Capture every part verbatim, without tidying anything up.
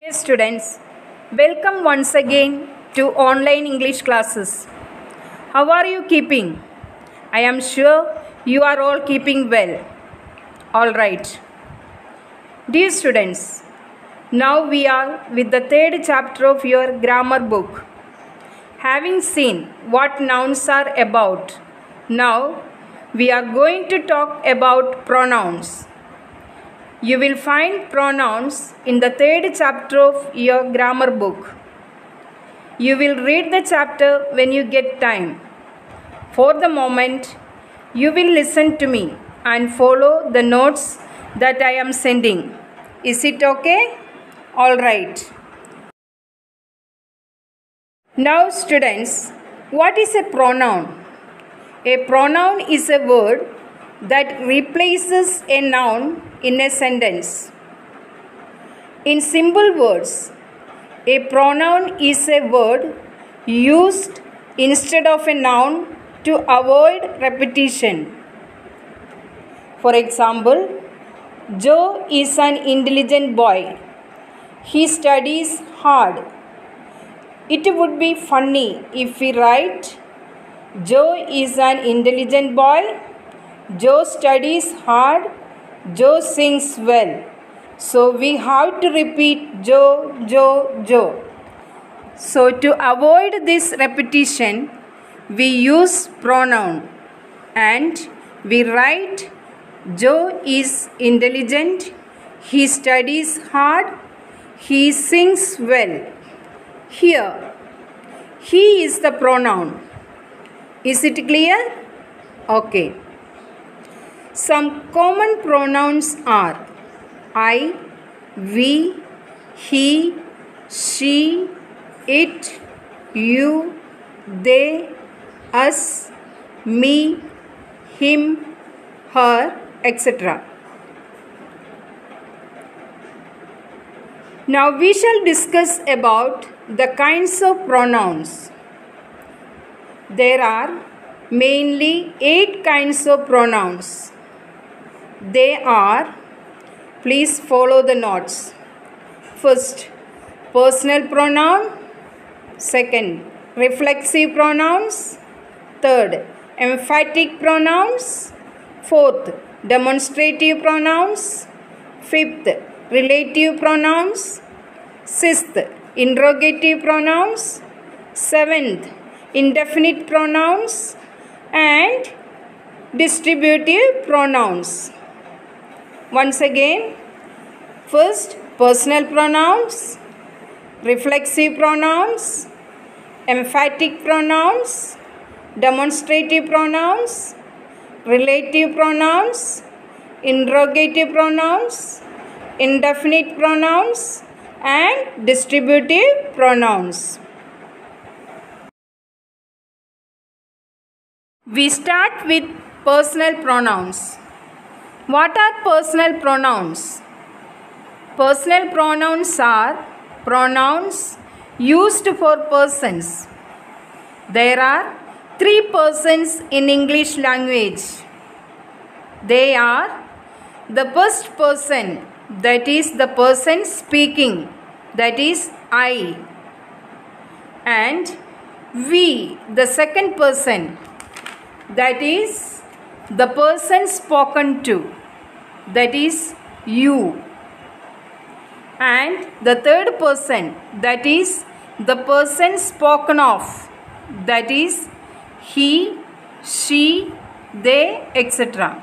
Dear students, welcome once again to online English classes. How are you keeping? I am sure you are all keeping well. All right. Dear students, now we are with the third chapter of your grammar book. Having seen what nouns are about, now we are going to talk about pronouns. You will find pronouns in the third chapter of your grammar book. You will read the chapter when you get time. For the moment, you will listen to me and follow the notes that I am sending. Is it okay? All right. Now students, what is a pronoun? A pronoun is a word that replaces a noun in a sentence. In simple words, a pronoun is a word used instead of a noun to avoid repetition. For example, Joe is an intelligent boy. He studies hard. It would be funny if we write, Joe is an intelligent boy. Joe studies hard. Joe sings well. So we have to repeat Joe, Joe, Joe. So to avoid this repetition, we use pronoun and we write Joe is intelligent. He studies hard. He sings well. Here, he is the pronoun. Is it clear? Okay. Some common pronouns are I, we, he, she, it, you, they, us, me, him, her, et cetera. Now we shall discuss about the kinds of pronouns. There are mainly eight kinds of pronouns. They are, please follow the notes. First, personal pronoun. Second, reflexive pronouns. Third, emphatic pronouns. Fourth, demonstrative pronouns. Fifth, relative pronouns. Sixth, interrogative pronouns. Seventh, indefinite pronouns. And distributive pronouns. Once again, first, personal pronouns, reflexive pronouns, emphatic pronouns, demonstrative pronouns, relative pronouns, interrogative pronouns, indefinite pronouns, and distributive pronouns. We start with personal pronouns. What are personal pronouns? Personal pronouns are pronouns used for persons. There are three persons in English language. They are the first person, that is the person speaking, that is I, and we, the second person, that is the person spoken to, that is you, and the third person, that is the person spoken of, that is he, she, they, et cetera.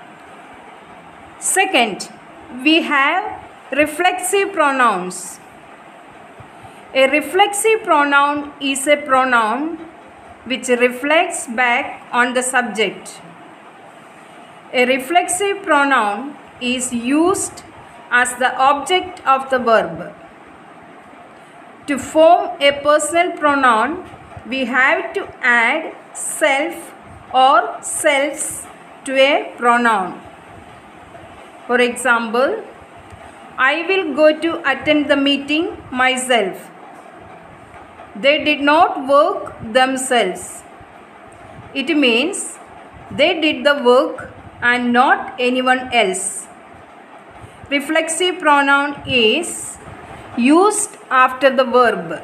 Second, we have reflexive pronouns. A reflexive pronoun is a pronoun which reflects back on the subject. A reflexive pronoun is used as the object of the verb. To form a personal pronoun, we have to add self or selves to a pronoun. For example, I will go to attend the meeting myself. They did not work themselves. It means they did the work and not anyone else. Reflexive pronoun is used after the verb.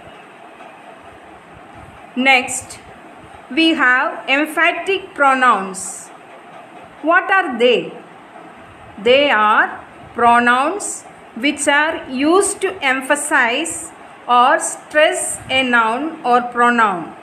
Next, we have emphatic pronouns. What are they? They are pronouns which are used to emphasize or stress a noun or pronoun.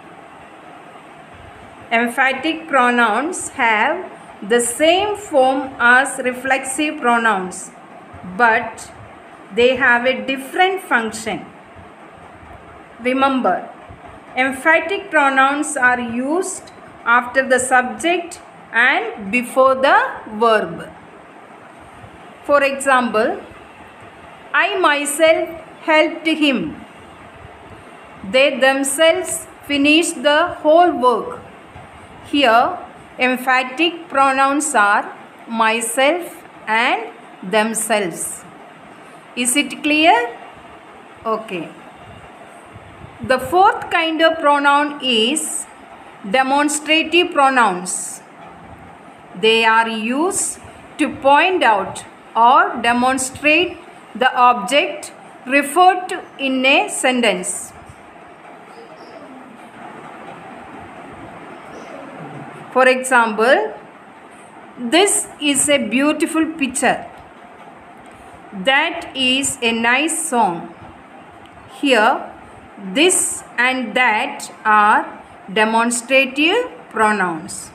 Emphatic pronouns have the same form as reflexive pronouns, but they have a different function. Remember, emphatic pronouns are used after the subject and before the verb. For example, I myself helped him. They themselves finished the whole work. Here, emphatic pronouns are myself and themselves. Is it clear? Okay. The fourth kind of pronoun is demonstrative pronouns. They are used to point out or demonstrate the object referred to in a sentence. For example, this is a beautiful picture. That is a nice song. Here, this and that are demonstrative pronouns.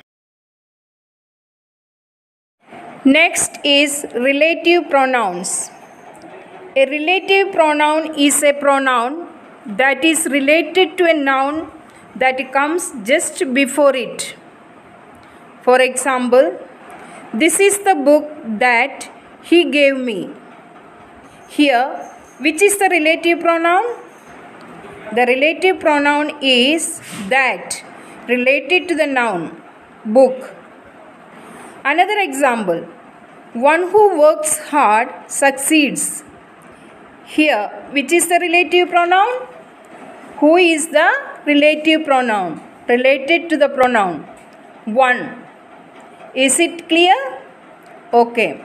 Next is relative pronouns. A relative pronoun is a pronoun that is related to a noun that comes just before it. For example, this is the book that he gave me. Here, which is the relative pronoun? The relative pronoun is that related to the noun, book. Another example, one who works hard succeeds. Here, which is the relative pronoun? Who is the relative pronoun? Related to the pronoun, one. Is it clear? Okay.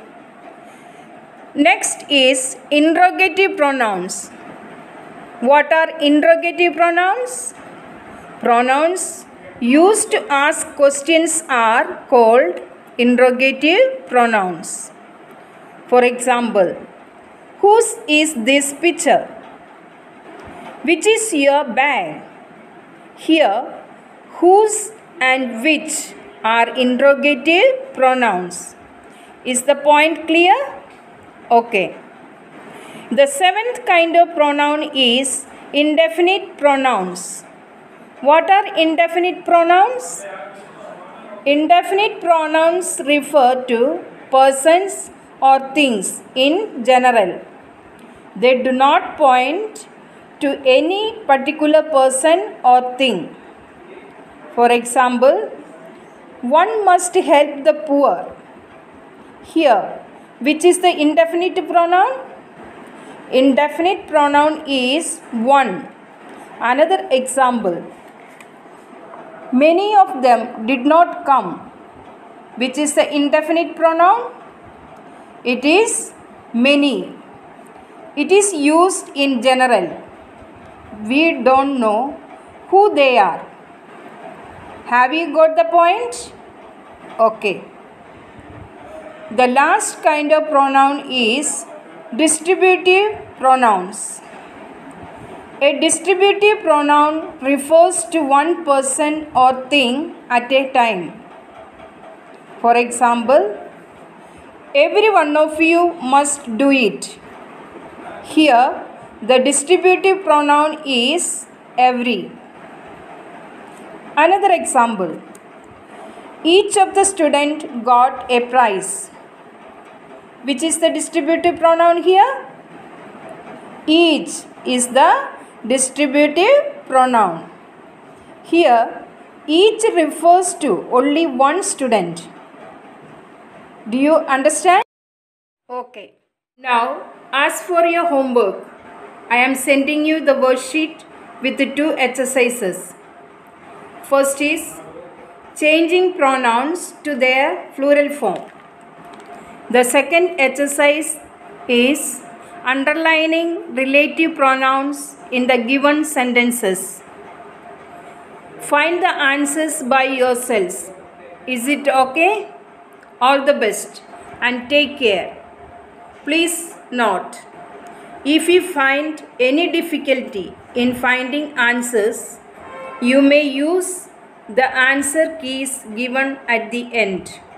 Next is interrogative pronouns. What are interrogative pronouns? Pronouns used to ask questions are called interrogative pronouns. For example, whose is this picture? Which is your bag? Here, whose and which are interrogative pronouns. Is the point clear? Okay. The seventh kind of pronoun is indefinite pronouns. What are indefinite pronouns? Indefinite pronouns refer to persons or things in general. They do not point to any particular person or thing. For example, one must help the poor. Here, which is the indefinite pronoun? Indefinite pronoun is one. Another example, many of them did not come. Which is the indefinite pronoun? It is many. It is used in general. We don't know who they are. Have you got the point? Okay. The last kind of pronoun is distributive pronouns. A distributive pronoun refers to one person or thing at a time. For example, every one of you must do it. Here, the distributive pronoun is every. Another example, each of the students got a prize. Which is the distributive pronoun here? Each is the distributive pronoun. Here, each refers to only one student. Do you understand? Okay. Now, as for your homework, I am sending you the worksheet with the two exercises. First is changing pronouns to their plural form. The second exercise is Underlining relative pronouns in the given sentences. Find the answers by yourselves. Is it okay? All the best and take care. Please note, if you find any difficulty in finding answers, you may use the answer keys given at the end.